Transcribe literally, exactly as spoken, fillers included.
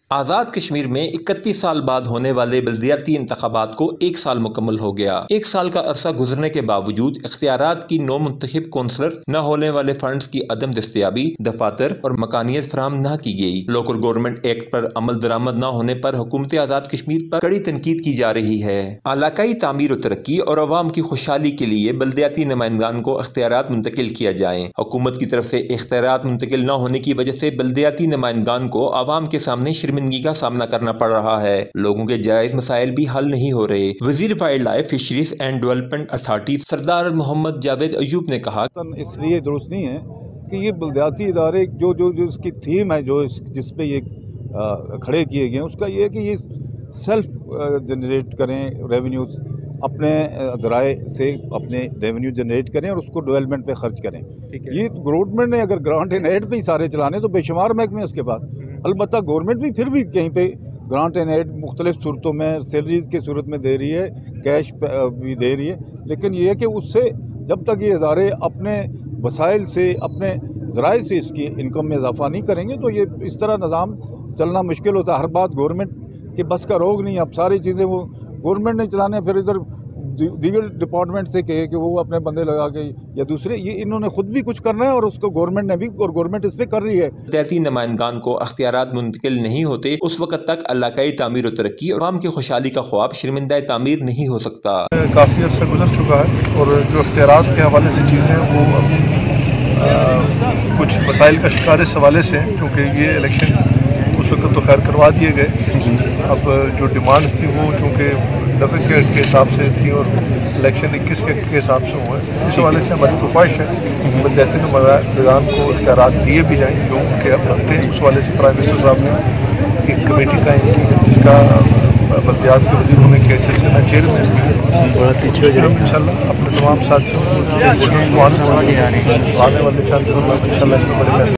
آزاد کشمیر میں اکتیس سال بعد ہونے والے بلدیاتی انتخابات کو ایک سال مکمل ہو گیا۔ ایک سال کا عرصہ گزرنے کے باوجود اختیارات کی نو منتخب کونسلرز، نہ ہونے والے فنڈز کی عدم دستیابی، دفاتر اور مکانیت فراہم نہ کی گئی۔ لوکل گورنمنٹ ایکٹ پر عمل درآمد نہ ہونے پر حکومت آزاد کشمیر پر کڑی تنقید کی جا رہی ہے۔ علاقائی تعمیر و ترقی اور عوام کی خوشحالی کے لیے بلدیاتی نمائندگان کو اختیارات منتقل کیا جائیں۔ حکومت کی طرف سے اختیارات منتقل نہ ہونے کی وجہ سے بلدیاتی نمائندگان کو عوام کے سامنے شرمندگی کا سامنا کرنا پڑ رہا ہے۔ لوگوں کے جائز مسائل بھی حل نہیں ہو رہے۔ وزیر wildlife, fisheries and development authority Sardar Muhammad Javed Ayub نے کہا اس لیے درست نہیں ہے کہ یہ بلدیاتی ادارے جو جو جو اس کی تھیم ہے، جو جس پہ یہ کھڑے کیے گئے ہیں، اس کا یہ ہے کہ یہ سیلف جنریٹ کریں ریونیوز، اپنے ذرائع سے اپنے ریونیو جنریٹ کریں اور اس کو ڈیولپمنٹ پہ خرچ کریں۔ یہ گورنمنٹ نے اگر گرانٹ ان ایڈ پہ ہی سارے چلانے تو بے شمار محکمے اس کے بعد، البتہ گورنمنٹ بھی پھر بھی کہیں پہ گرانٹ ان ایڈ مختلف صورتوں میں سیلریز کی صورت میں دے رہی ہے، کیش بھی دے رہی ہے، لیکن یہ ہے کہ اس سے جب تک یہ ادارے اپنے وسائل سے، اپنے ذرائع سے اس کی انکم میں اضافہ نہیں کریں گے تو یہ اس طرح نظام چلنا مشکل ہوتا ہے۔ ہر بات گورنمنٹ کے بس کا روگ نہیں، اب ساری چیزیں وہ گورنمنٹ نے چلانے، پھر ادھر دیگر ڈپارٹمنٹ سے کہے کہ وہ اپنے بندے لگا کے یا دوسرے، یہ انہوں نے خود بھی کچھ کرنا ہے اور اس کو گورنمنٹ نے بھی، اور گورنمنٹ اس پہ کر رہی ہے۔ بلدیاتی نمائندگان کو اختیارات منتقل نہیں ہوتے اس وقت تک علاقائی تعمیر و ترقی اور عوام کی خوشحالی کا خواب شرمندہ تعمیر نہیں ہو سکتا۔ کافی عرصہ گزر چکا ہے اور جو اختیارات کے حوالے سے چیزیں وہ ابھی کچھ مسائل کا شکار اس حوالے سے، کیونکہ یہ الیکشن اس وقت تو خیر کروا دیے گئے، اب جو ڈیمانڈز تھیں وہ چونکہ دفعے کے حساب سے تھی اور الیکشن اکیس کے حساب سے ہوئے، اس حوالے سے ہماری تو خواہش ہے بلدیاتی نمائندگان کو اختیارات دیے بھی جائیں جو ان کے اب رکھتے ہیں۔ اس حوالے سے پرائم منسٹر صاحب نے ایک کمیٹی قائم کی ہے جس کا بلدیات کے وزیر ہونے کی حیثیت سے میں چیئرمین ہوں۔ ان شاء اللہ اپنے تمام ساتھیوں کو آنے والے چند دنوں میں ان شاء اللہ اس میں بڑے فیصلے